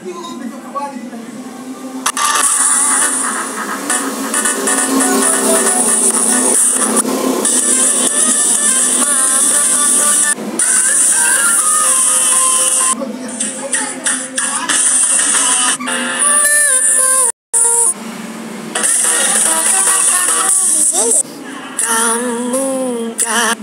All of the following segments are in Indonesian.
Kamu gak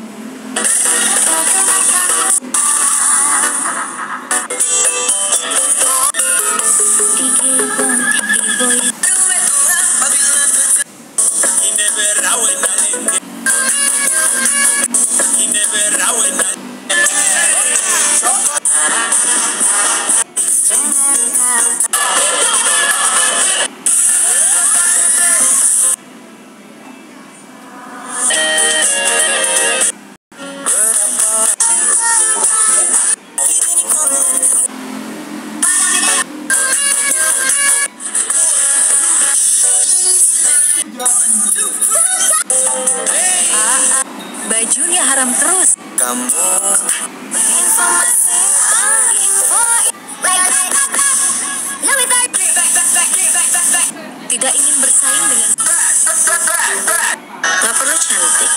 bajunya haram terus. Kamu tidak ingin bersaing dengan gak perlu cantik.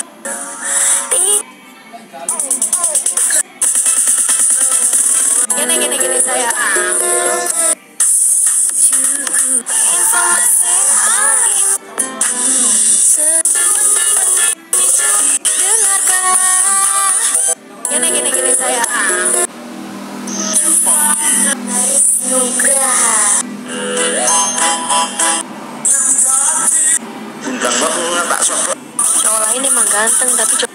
gini saya. Gini saya. Bintang banget tak sok. Cowok lain emang ganteng tapi